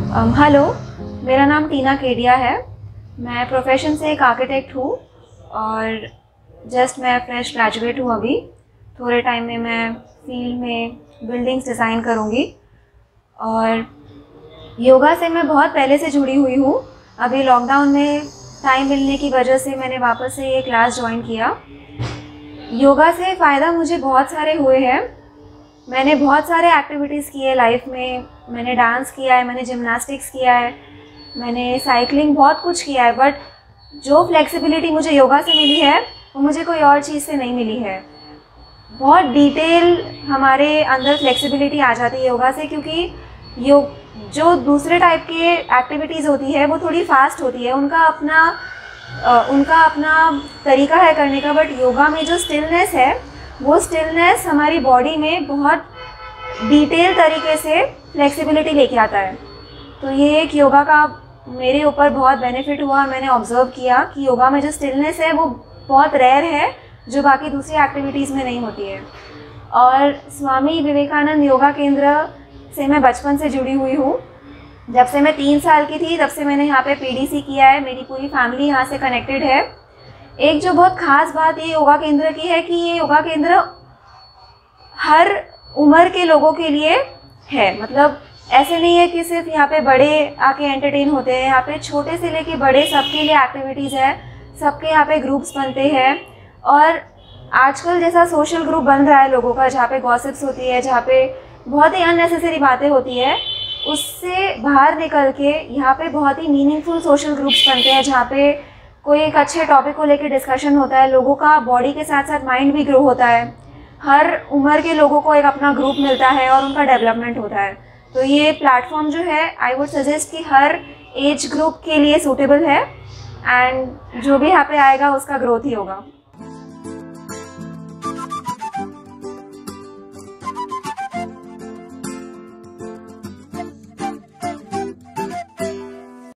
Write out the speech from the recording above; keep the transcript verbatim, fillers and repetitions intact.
um, hello, मेरा नाम टीना केडिया है। मैं प्रोफेशन से एक आर्किटेक्ट हूँ और जस्ट मैं फ्रेश ग्रेजुएट हूँ। अभी थोड़े टाइम में मैं फील्ड में बिल्डिंग्स डिज़ाइन करूँगी और योगा से मैं बहुत पहले से जुड़ी हुई हूँ। अभी लॉकडाउन में टाइम मिलने की वजह से मैंने वापस से ये क्लास ज्वाइन किया। योगा से फ़ायदा मुझे बहुत सारे हुए हैं। मैंने बहुत सारे एक्टिविटीज़ किए लाइफ में। मैंने डांस किया है, मैंने जिम्नास्टिक्स किया है, मैंने साइकिलिंग, बहुत कुछ किया है। बट जो फ्लेक्सिबिलिटी मुझे योगा से मिली है वो मुझे कोई और चीज़ से नहीं मिली है। बहुत डिटेल हमारे अंदर फ्लेक्सिबिलिटी आ जाती है योगा से, क्योंकि योग जो दूसरे टाइप के एक्टिविटीज़ होती है वो थोड़ी फास्ट होती है, उनका अपना आ, उनका अपना तरीका है करने का। बट योगा में जो स्टिलनेस है वो स्टिलनेस हमारी बॉडी में बहुत डिटेल तरीके से फ्लेक्सिबिलिटी लेके आता है। तो ये एक योगा का मेरे ऊपर बहुत बेनिफिट हुआ। मैंने ऑब्जर्व किया कि योगा में जो स्टिलनेस है वो बहुत रेयर है, जो बाकी दूसरी एक्टिविटीज़ में नहीं होती है। और स्वामी विवेकानंद योगा केंद्र से मैं बचपन से जुड़ी हुई हूँ। जब से मैं तीन साल की थी तब से मैंने यहाँ पे पीडीसी किया है। मेरी पूरी फैमिली यहाँ से कनेक्टेड है। एक जो बहुत ख़ास बात ये योगा केंद्र की है कि ये योगा केंद्र हर उम्र के लोगों के लिए है। मतलब ऐसे नहीं है कि सिर्फ यहाँ पे बड़े आके एंटरटेन होते हैं। यहाँ पे छोटे से लेके बड़े सबके लिए एक्टिविटीज़ है, सबके यहाँ पे ग्रुप्स बनते हैं। और आजकल जैसा सोशल ग्रुप बन रहा है लोगों का, जहाँ पे गॉसिप्स होती है, जहाँ पे बहुत ही अननेसेसरी बातें होती है, उससे बाहर निकल के यहाँ पे बहुत ही मीनिंगफुल सोशल ग्रुप्स बनते हैं, जहाँ पे कोई एक अच्छे टॉपिक को लेके डिस्कशन होता है। लोगों का बॉडी के साथ साथ माइंड भी ग्रो होता है। हर उम्र के लोगों को एक अपना ग्रुप मिलता है और उनका डेवलपमेंट होता है। तो ये प्लेटफॉर्म जो है आई वुड सजेस्ट कि हर एज ग्रुप के लिए सूटेबल है, एंड जो भी यहाँ पे आएगा उसका ग्रोथ ही होगा।